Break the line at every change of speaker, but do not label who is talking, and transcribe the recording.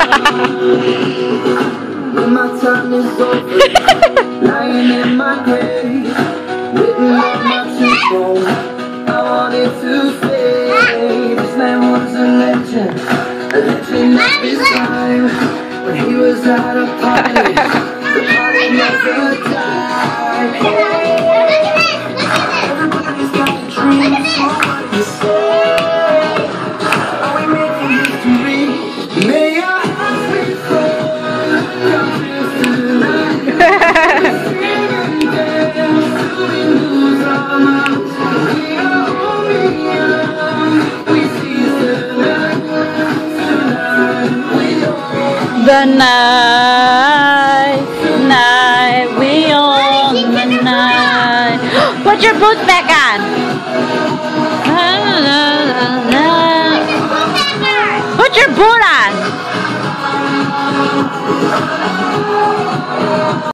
When my time is over, lying in my grave, written on my cheekbone, I wanted to say this man was a legend of his time. When he was at a party, the party never died. Everybody's got a dream, so what do you say? Are we making history? May our hearts be full. Come with tonight. We lose our minds. We are only young. We seize the night. Tonight we own
The night, we own the night. Put your boots back on. Put your boot on.